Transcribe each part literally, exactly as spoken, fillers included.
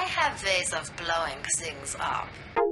have ways of blowing things up.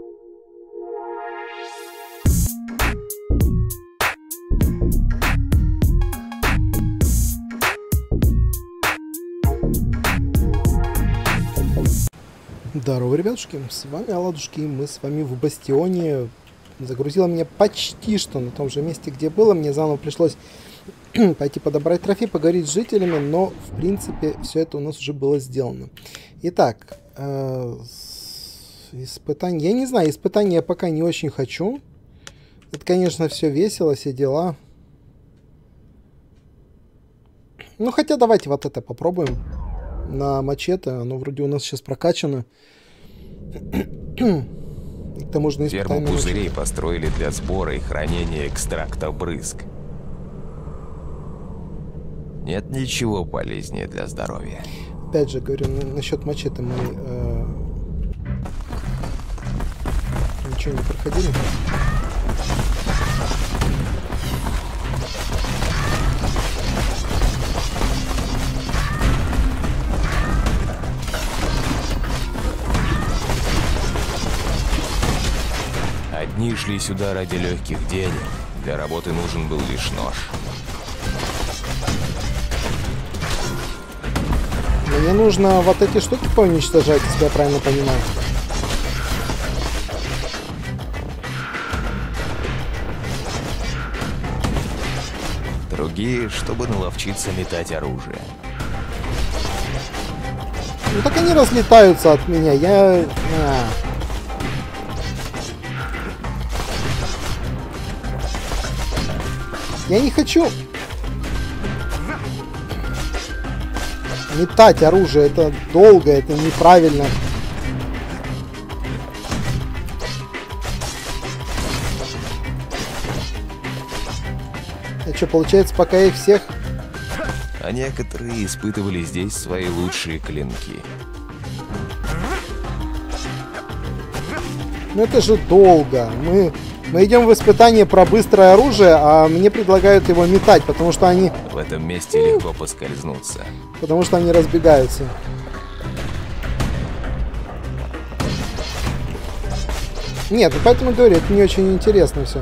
Здорово, ребятушки, с вами Оладушки, мы с вами в Бастионе. Загрузило меня почти что на том же месте, где было. Мне заново пришлось пойти подобрать трофей, поговорить с жителями, но в принципе все это у нас уже было сделано. Итак, э, испытания, я не знаю, испытания я пока не очень хочу. Это, конечно, все весело, все дела. Ну, хотя давайте вот это попробуем. На мачете, оно вроде у нас сейчас прокачано. И к тому же ферму пузырей построили для сбора и хранения экстракта брызг. Нет ничего полезнее для здоровья. Опять же, говорю, на, насчет мачете мы э, ничего не проходили. Одни шли сюда ради легких денег. Для работы нужен был лишь нож. Мне нужно вот эти штуки поуничтожать, если я правильно понимаю. Другие, чтобы наловчиться метать оружие. Ну так они разлетаются от меня. Я... А. Я не хочу метать оружие, это долго, это неправильно. А что, получается, пока их всех... А некоторые испытывали здесь свои лучшие клинки. Ну это же долго. Мы... Мы идем в испытание про быстрое оружие, а мне предлагают его метать, потому что они... В этом месте легко поскользнуться. Потому что они разбегаются. Нет, ну поэтому говорю, это не очень интересно все.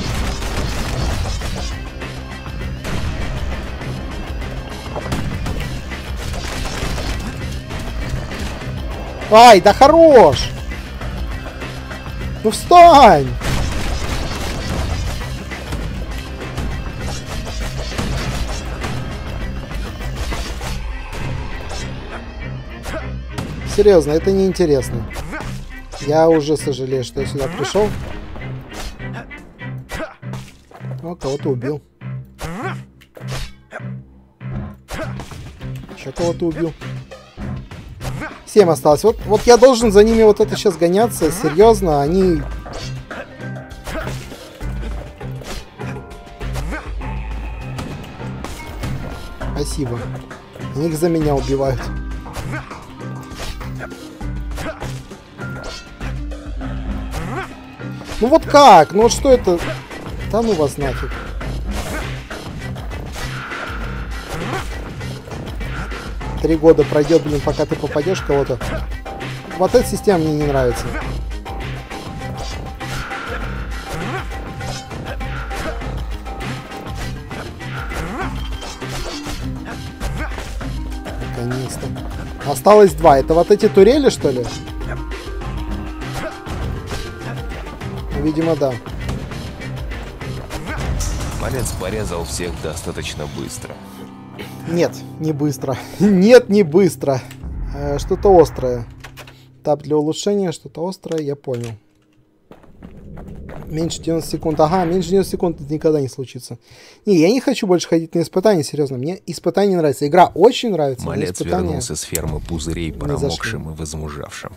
Ай, да хорош! Ну встань! Серьезно, это неинтересно. Я уже сожалею, что я сюда пришел. О, кого-то убил. Еще кого-то убил. Семь осталось. Вот, вот я должен за ними вот это сейчас гоняться. Серьезно, они... Спасибо. Они их за меня убивают. Ну вот как? Ну вот что это? Да ну вас нафиг. Три года пройдет, блин, пока ты попадешь в кого-то. Вот эта система мне не нравится. Наконец-то. Осталось два. Это вот эти турели, что ли? Видимо, да. Малец порезал всех достаточно быстро. Нет, не быстро. Нет, не быстро. Э, что-то острое. Тап для улучшения, что-то острое, я понял. Меньше девяноста секунд. Ага, меньше девяноста секунд это никогда не случится. Не, я не хочу больше ходить на испытания, серьезно. Мне испытания нравятся. Игра очень нравится. Малец испытания... вернулся с фермы пузырей, промокшим и возмужавшим.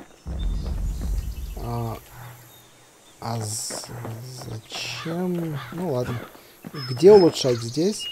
А... А зачем? Ну ладно. Где улучшать? Здесь?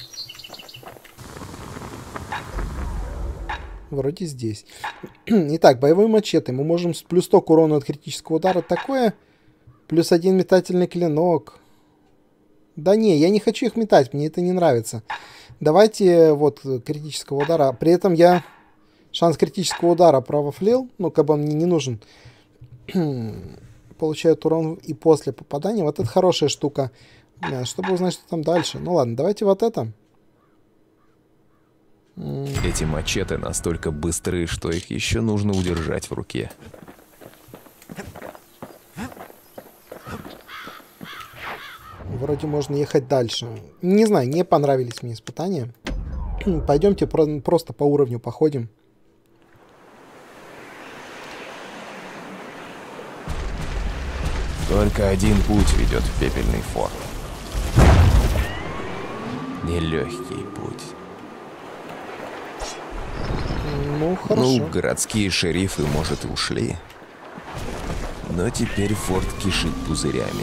Вроде здесь. Итак, боевой мачете. Мы можем с плюс сто к урону от критического удара. Такое. Плюс один метательный клинок. Да не, я не хочу их метать. Мне это не нравится. Давайте вот критического удара. При этом я Шанс критического удара провафлил. Ну, как бы он мне не нужен. Получает урон и после попадания. Вот это хорошая штука. Чтобы узнать, что там дальше. Ну ладно, давайте вот это. Эти мачете настолько быстрые, что их еще нужно удержать в руке. Вроде можно ехать дальше. Не знаю, не понравились мне испытания. Пойдемте про- просто по уровню походим. Только один путь ведет в пепельный форт. Нелегкий путь. Ну, хорошо. Ну, городские шерифы, может, и ушли. Но теперь форт кишит пузырями.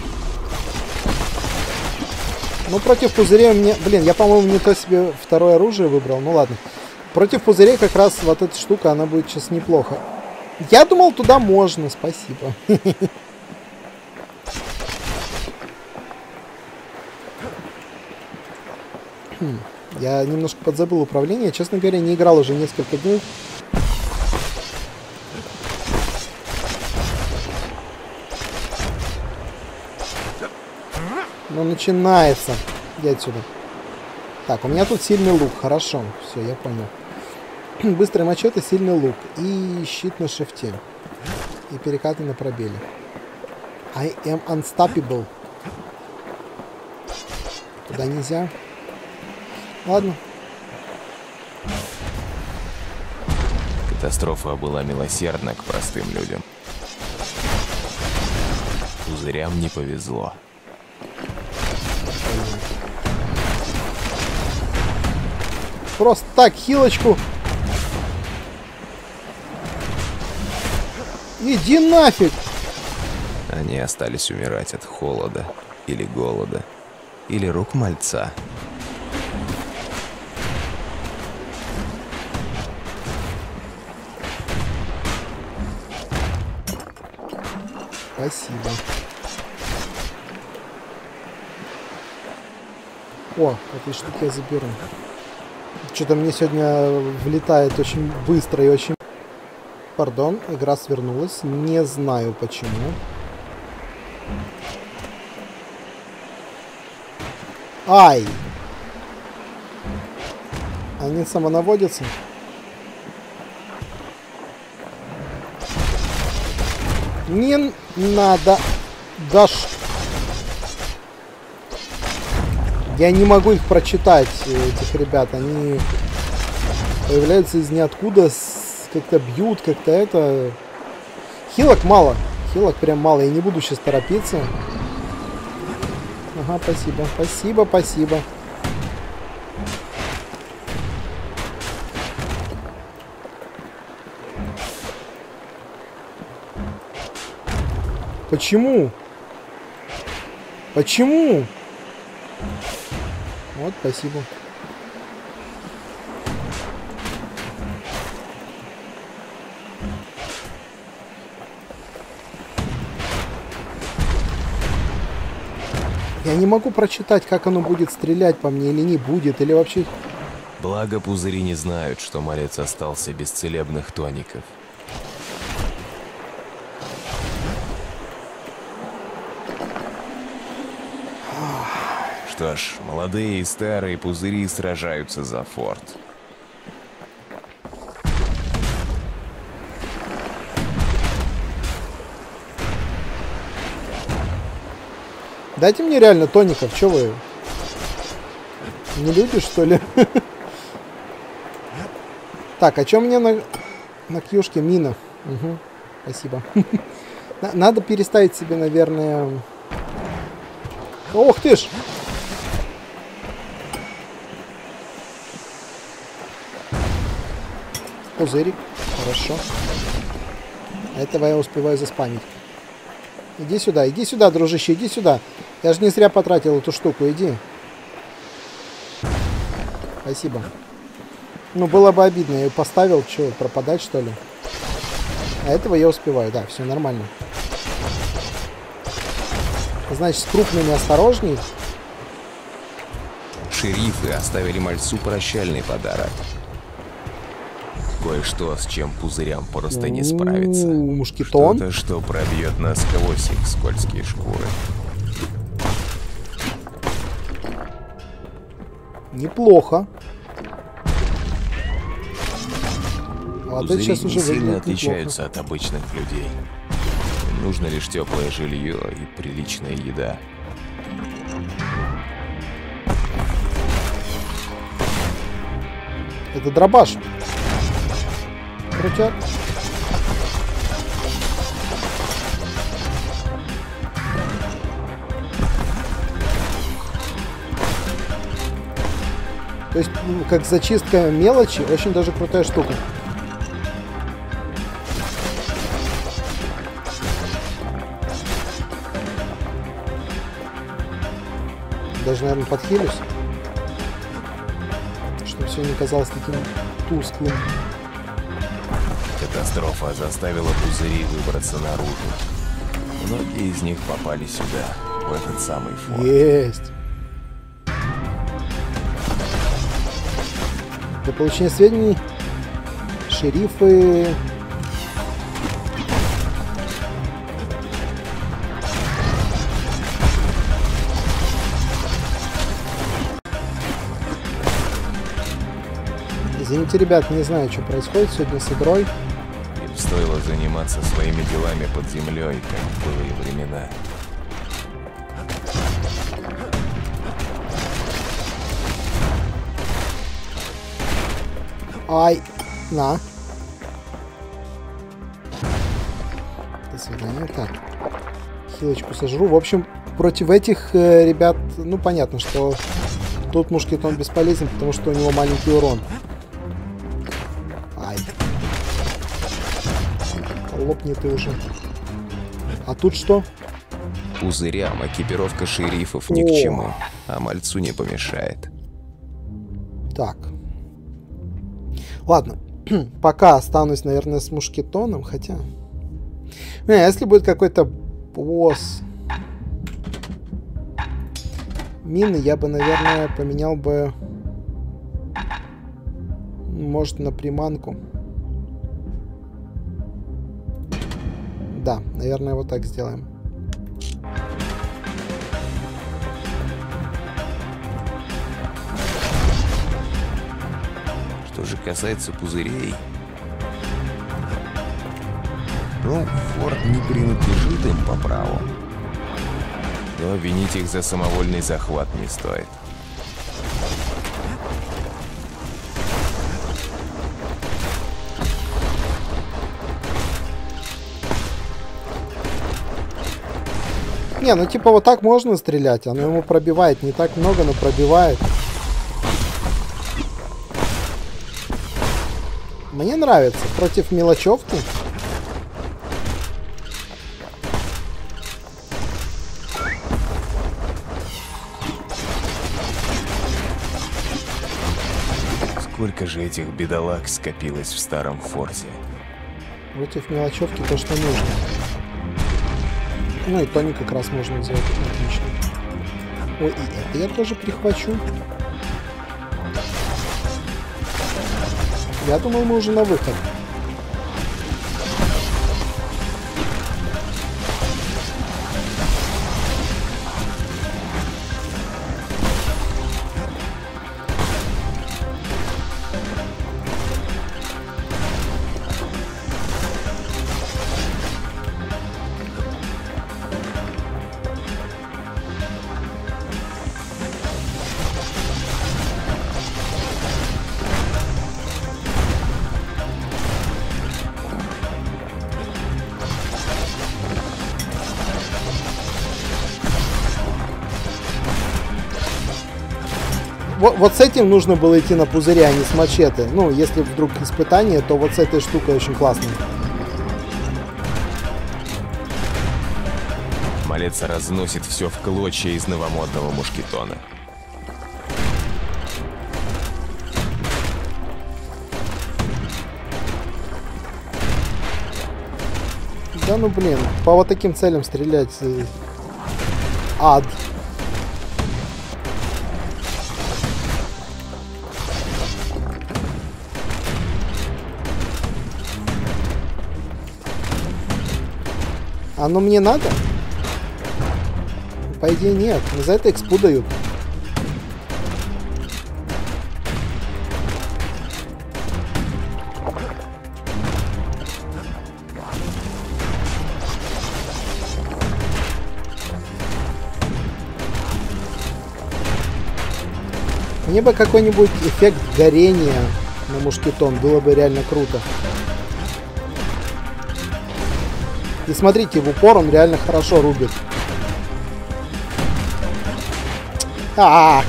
Ну, против пузырей мне... Блин, я, по-моему, не то себе второе оружие выбрал. Ну, ладно. Против пузырей как раз вот эта штука, она будет сейчас неплохо. Я думал, туда можно. Спасибо. Я немножко подзабыл управление. Честно говоря, не играл уже несколько дней. Ну, начинается. Иди отсюда. Так, у меня тут сильный лук. Хорошо. Все, я понял. Быстрый мачете, сильный лук. И щит на шифте. И перекаты на пробеле. I am unstoppable. Туда нельзя. Ладно. Катастрофа была милосердна к простым людям. Пузырям не повезло. Просто так, хилочку. Иди нафиг. Они остались умирать от холода, или голода, или рук мальца. Спасибо. О, этой штуки я заберу. Что-то мне сегодня влетает очень быстро и очень... Пардон, игра свернулась. Не знаю почему. Ай! Они самонаводятся. Не надо. Даш. Я не могу их прочитать, этих ребят. Они появляются из ниоткуда, как-то бьют, как-то это... Хилок мало. Хилок прям мало. Я не буду сейчас торопиться. Ага, спасибо. Спасибо, спасибо. Почему? Почему? Вот, спасибо. Я не могу прочитать, как оно будет стрелять по мне или не будет, или вообще... Благо пузыри не знают, что малец остался без целебных тоников. Что ж, молодые и старые пузыри сражаются за форт. Дайте мне реально тоников, что вы? Не любишь, что ли? Так, а что мне на, на кьюшке? Мина. Угу. Спасибо. Надо переставить себе, наверное... Ох ты ж! Пузырик. Хорошо. Этого я успеваю заспамить. Иди сюда, иди сюда, дружище, иди сюда. Я же не зря потратил эту штуку, иди. Спасибо. Ну, было бы обидно, я ее поставил, что, пропадать, что ли? А этого я успеваю, да, все нормально. Значит, с крупными осторожней. Шерифы оставили мальцу прощальный подарок. кое-что, с чем пузырям просто не справиться. У, мушкетон. Что-то, что пробьет насквозь их скользкие шкуры. Неплохо. А ты Пузыри сейчас не уже сильно выглядит отличаются неплохо. от обычных людей. Им нужно лишь теплое жилье и приличная еда. Это дробаш. Крутят. То есть, ну, как зачистка мелочи, очень даже крутая штука. Даже, наверное, подхилюсь, чтобы все не казалось таким тусклым. Катастрофа заставила пузыри выбраться наружу. Многие из них попали сюда, в этот самый форт. Есть. Для получения сведений шерифы... Извините, ребят, не знаю, что происходит сегодня с игрой. Им стоило заниматься своими делами под землей, как в былые времена. Ай, на. До свидания. Так. Хилочку сожру. В общем, против этих э, ребят, ну, понятно, что тут мушкетон бесполезен, потому что у него маленький урон. Ай. Лопни ты уже. А тут что? Пузырям экипировка шерифов ни к чему, а мальцу не помешает. Так. Ладно. Пока останусь, наверное, с мушкетоном, хотя... Не, если будет какой-то босс... Мины, я бы, наверное, поменял бы... Может, на приманку. Да, наверное, вот так сделаем. Что же касается пузырей... Ну, форт не принадлежит им по праву. Но винить их за самовольный захват не стоит. Не, ну типа вот так можно стрелять, оно ему пробивает. Не так много, но пробивает. Мне нравится. Против мелочевки. Сколько же этих бедолаг скопилось в старом форте? Против мелочевки то, что нужно. Ну и тоник как раз можно взять. Отлично. Ой, и это я тоже прихвачу. Я думал, мы уже на выход. Вот, вот с этим нужно было идти на пузыре, а не с мачете. Ну, если вдруг испытание, то вот с этой штукой очень классно. Малец разносит все в клочья из новомодного мушкетона. Да ну блин, по вот таким целям стрелять... э, Ад. Оно мне надо? По идее нет. Но за это экспу дают. Мне бы какой-нибудь эффект горения на мушкетон. Было бы реально круто. И смотрите, в упор он реально хорошо рубит. А-а-а!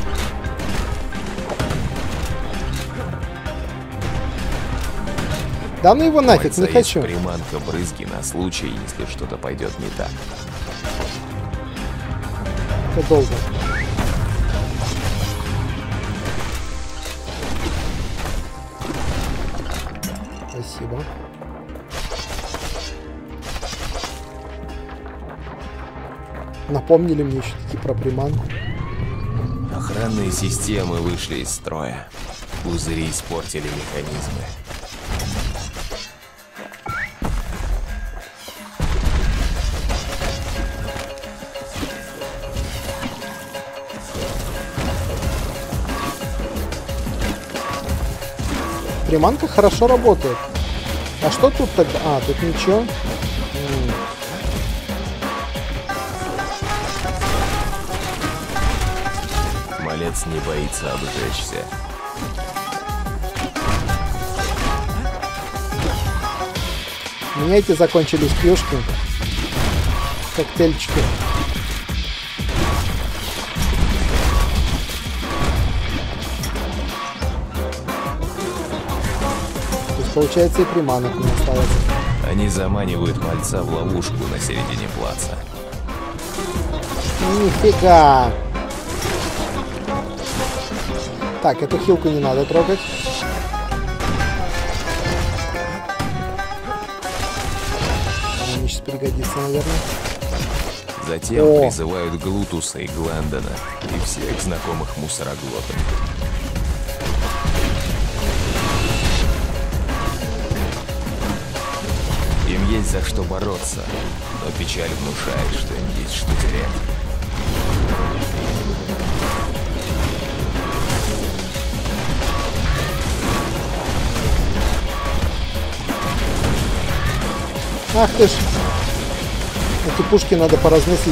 Да ну его нафиг, не хочу. Приманка брызги на случай, если что-то пойдет не так. Это долго. Спасибо. Напомнили мне еще таки про приманку. Охранные системы вышли из строя. Пузыри испортили механизмы. Приманка хорошо работает. А что тут тогда? А, тут ничего. М. Малец не боится обжечься. У меня эти закончились плюшки. Коктейльчики. Получается, и приманок не осталось. Они заманивают мальца в ловушку на середине плаца. Нифига! Так, эту хилку не надо трогать. Она мне сейчас пригодится, наверное. Затем О. призывают Глутуса и Глендона и всех знакомых мусороглотов. Им есть за что бороться, но печаль внушает, что им есть что терять. Ах ты ж! Эти пушки надо поразносить.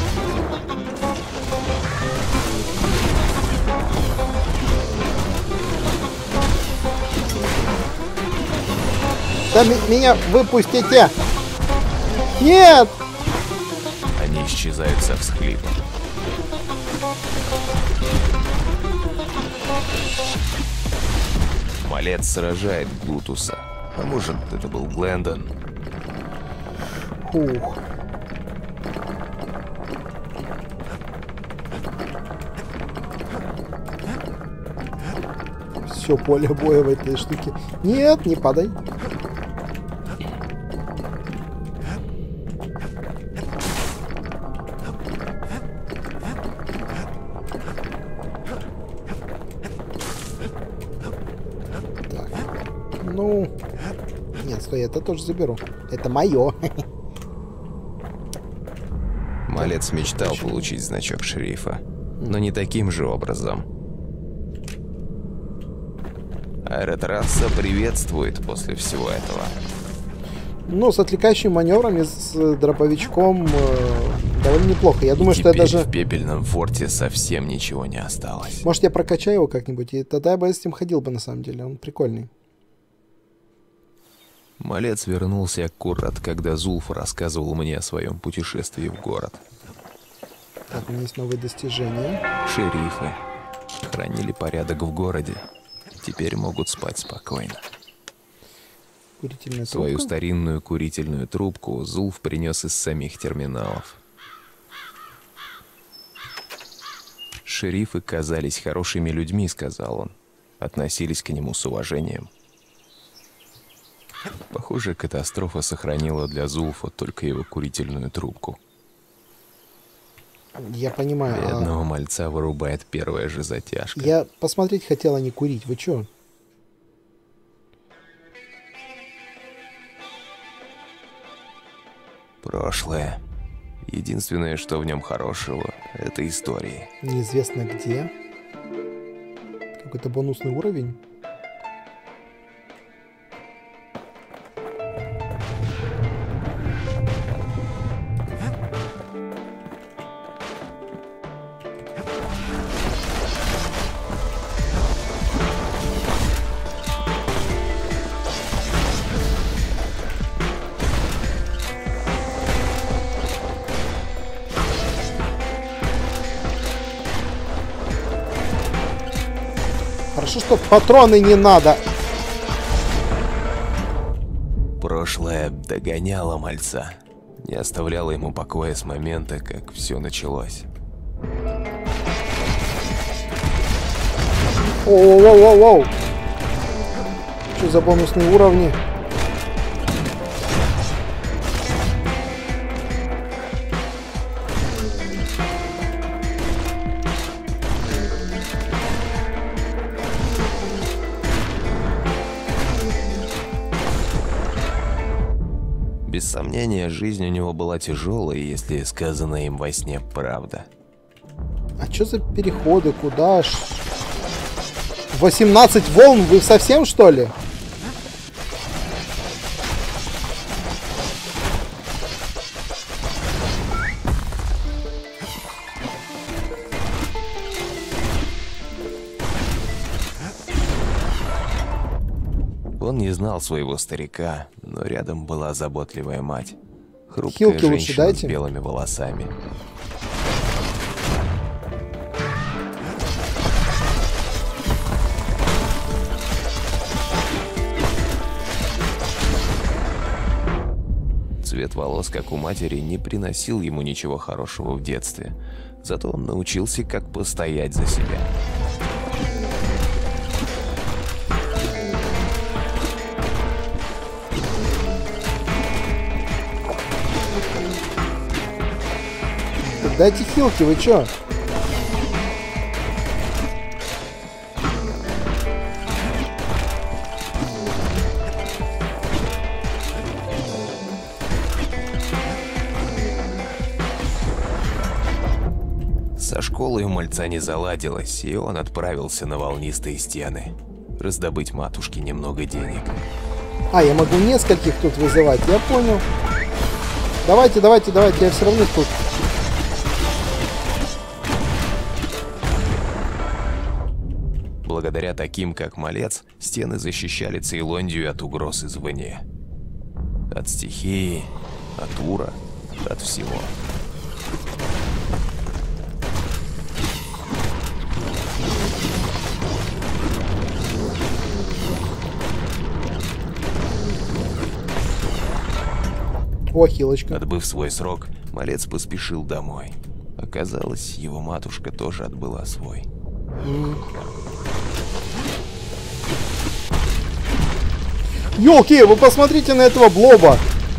Да меня выпустите! Нет! Они исчезают со всхлипом. Малец сражает Глутуса. А может, это был Глендон? Ух. Все поле боя в этой штуке. Нет, не падай. Ну, нет, стой, это тоже заберу. Это мое. Малец мечтал получить значок шерифа, но не таким же образом. Аэротрасса приветствует после всего этого. Ну, с отвлекающими маневрами, с дробовичком э, довольно неплохо. Я И думаю, что я даже... в пепельном форте совсем ничего не осталось. Может, я прокачаю его как-нибудь, и тогда я бы с ним ходил бы, на самом деле. Он прикольный. Малец вернулся аккурат, когда Зулф рассказывал мне о своем путешествии в город. Так, у меня есть новые достижения. Шерифы хранили порядок в городе. Теперь могут спать спокойно. Курительная Свою трубка. старинную курительную трубку Зулф принес из самих терминалов. Шерифы казались хорошими людьми, сказал он. Относились к нему с уважением. Похоже, катастрофа сохранила для Зулфа только его курительную трубку. Я понимаю. Бедного а... мальца вырубает первая же затяжка. Я посмотреть хотел, а не курить. Вы чё? Прошлое. Единственное, что в нем хорошего, это истории. Неизвестно где. Какой-то бонусный уровень. Хорошо, что патроны не надо. Прошлое догоняло мальца. Не оставляло ему покоя с момента, как все началось. Оу-оу-оу-оу. Что за бонусные уровни? Без сомнения, жизнь у него была тяжелой, если сказанное им во сне правда. А что за переходы? Куда ж? восемнадцать волн? Вы совсем, что ли? Он не знал своего старика, но рядом была заботливая мать. Хрупкая Хилки лучше женщина дайте. с белыми волосами. Цвет волос, как у матери, не приносил ему ничего хорошего в детстве. Зато он научился, как постоять за себя. Дайте хилки, вы чё? Со школой у мальца не заладилось, и он отправился на волнистые стены. Раздобыть матушке немного денег. А, я могу нескольких тут вызывать, я понял. Давайте, давайте, давайте, я все равно тут. Благодаря таким, как Малец, стены защищали Цейлондию от угроз извне. От стихии, от ура, от всего. О, хилочка. Отбыв свой срок, Малец поспешил домой. Оказалось, его матушка тоже отбыла свой. Mm. Ёлки, вы посмотрите на этого блоба.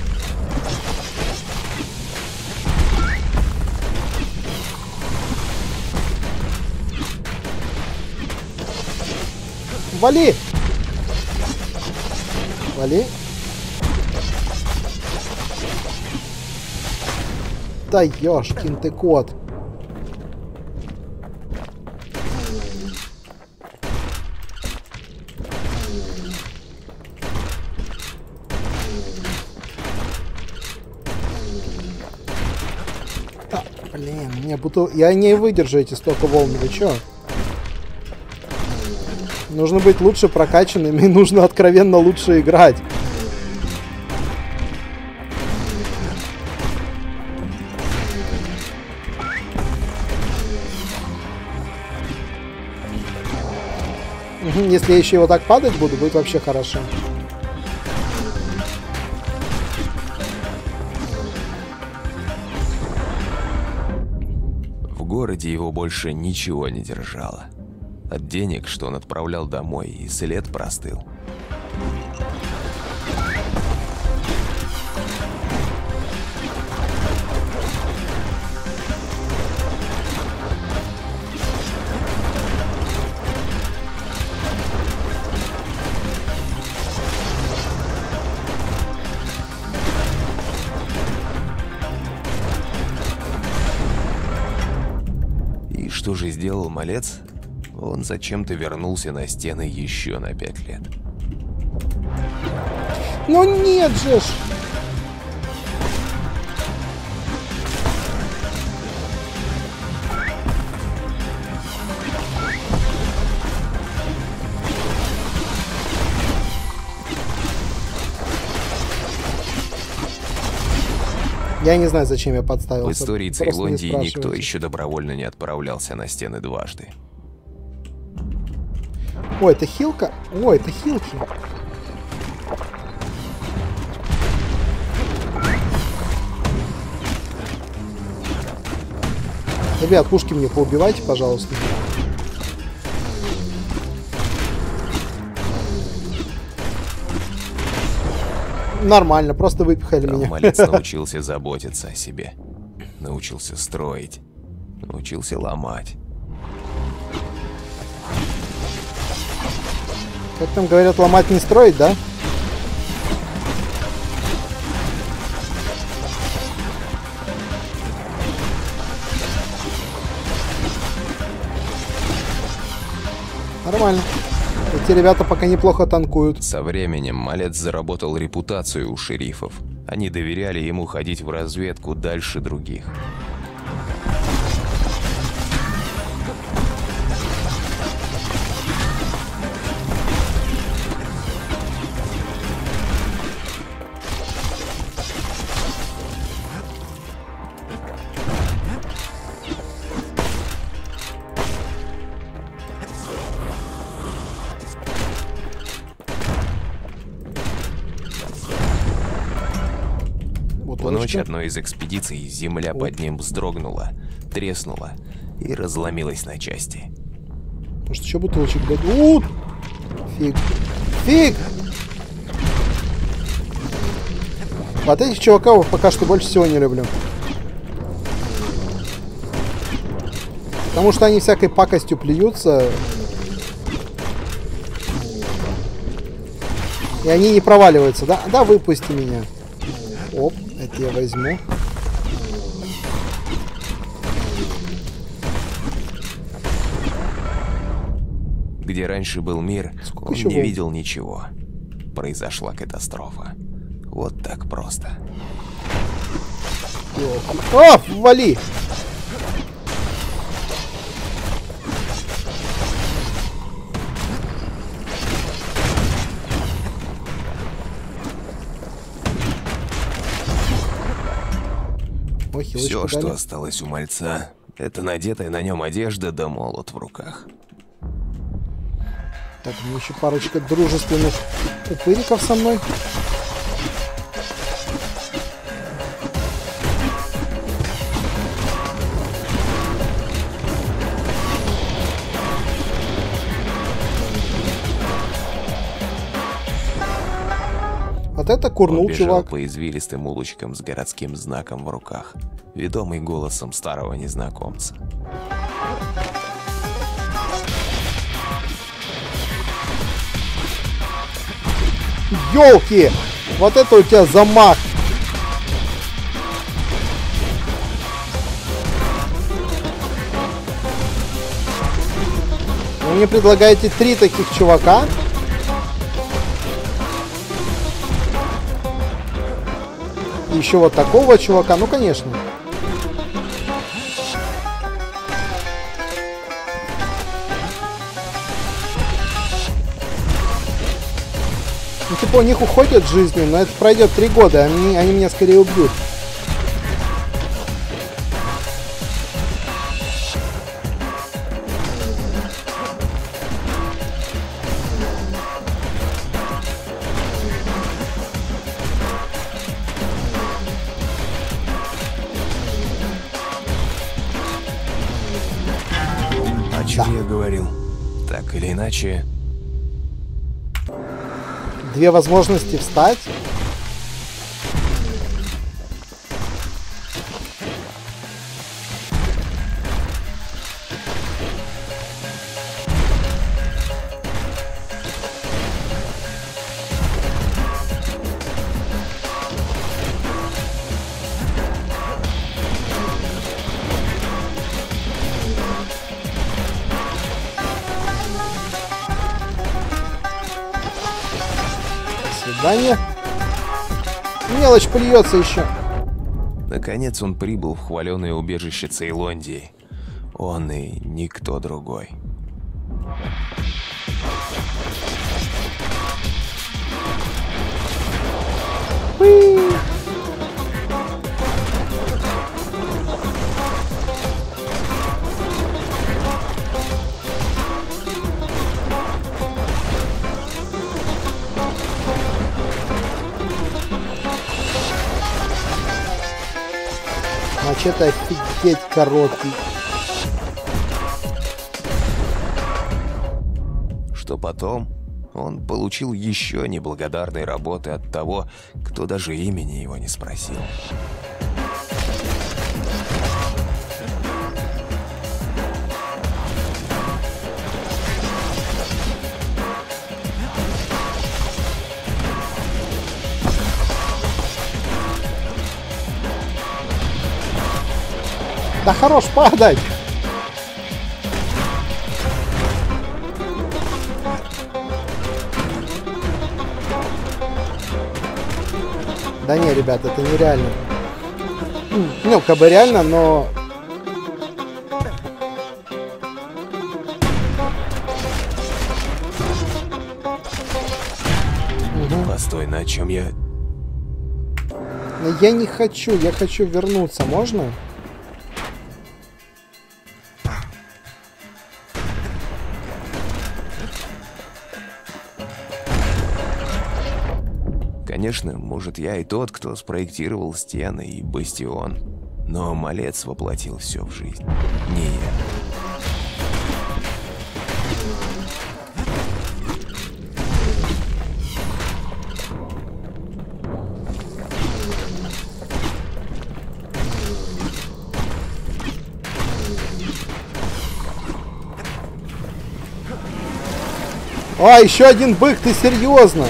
Вали! Вали! Да ёшкин ты кот! Да, блин, мне бутыл... Я не выдержу эти столько волн, вы чё? Нужно быть лучше прокачанными, и нужно откровенно лучше играть. Если я еще его так падать буду, будет вообще хорошо. В городе его больше ничего не держало. От денег, что он отправлял домой, и след простыл. что же сделал малец? Он зачем-то вернулся на стены еще на пять лет. Ну нет же ж! Я не знаю, зачем я подставился. В истории Просто не Цейлондии никто спрашивайте. еще добровольно не отправлялся на стены дважды. Ой, это хилка? Ой, это хилки. Ребят, пушки мне поубивайте, пожалуйста. Нормально, просто выпихали Там меня. малец научился заботиться о себе. Научился строить. Научился ломать. Как там говорят, ломать не строить, да? Нормально. Эти ребята пока неплохо танкуют. Со временем малец заработал репутацию у шерифов. Они доверяли ему ходить в разведку дальше других. В ночь одной из экспедиций земля Оп. под ним вздрогнула, треснула и разломилась на части. Может, еще бутылочек дадут? Фиг. Фиг! Вот этих чуваков пока что больше всего не люблю. Потому что они всякой пакостью плюются. И они не проваливаются. Да, да, выпусти меня. Оп, это я возьму. Где раньше был мир, Сколько он еще не волн? видел ничего. Произошла катастрофа. Вот так просто. О, вали! Ой, хилочку Все, что дали. осталось у мальца, это надетая на нем одежда да молот в руках. Так, мне еще парочка дружественных упыриков со мной. Вот это курнул, Он бежал чувак. по извилистым улочкам с городским знаком в руках, ведомый голосом старого незнакомца. Ёлки! Вот это у тебя замах! Вы мне предлагаете три таких чувака? И еще вот такого чувака? Ну, конечно. Ну, типа, у них уходят жизни, но это пройдет три года, они, они меня скорее убьют. О чем я говорил? Так или иначе, Две возможности встать. Да нет. Мелочь плюется еще. Наконец он прибыл в хваленое убежище Цейлондии. Он и никто другой. Уи. Мачете офигеть короткий. Что потом? Он получил еще неблагодарной работы от того, кто даже имени его не спросил. Да хорош падать! Да не, ребят, это нереально. Ну, как бы реально, но... Угу. Постой, на чем я... Но я не хочу, я хочу вернуться, можно? Конечно, может, я и тот, кто спроектировал стены и бастион. Но малец воплотил все в жизнь. Не я. А, еще один бык, ты серьезно?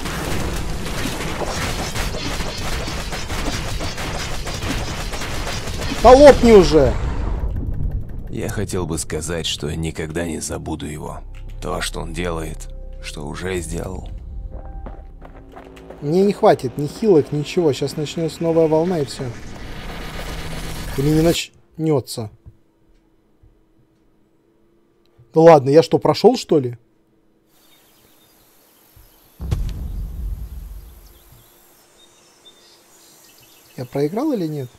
Да лопни уже! Я хотел бы сказать, что никогда не забуду его. То, что он делает, что уже сделал. Мне не хватит ни хилок, ничего. Сейчас начнется новая волна и все. Или не начнется. Да ладно, я что, прошел, что ли? Я проиграл или нет?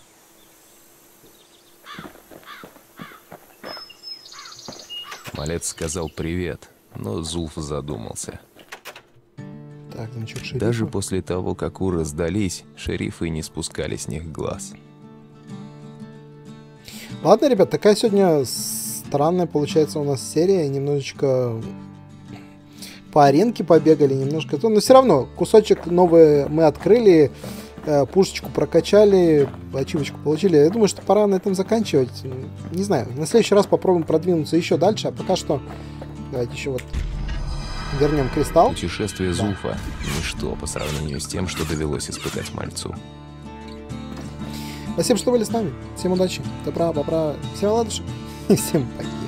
Малец сказал привет, но Зулф задумался. Так, значок шерифа. Даже после того, как Уры сдались, шерифы не спускали с них глаз. Ладно, ребят, такая сегодня странная получается у нас серия. Немножечко по аренке побегали, немножко... Но все равно кусочек новый мы открыли, пушечку прокачали, ачивочку получили. Я думаю, что пора на этом заканчивать. Не знаю, на следующий раз попробуем продвинуться еще дальше, а пока что давайте еще вот вернем кристалл. Путешествие Зулфа — ничто по сравнению с тем, что довелось испытать мальцу. Спасибо, что были с нами. Всем удачи, добра, бобра, всем ладушек и всем пока.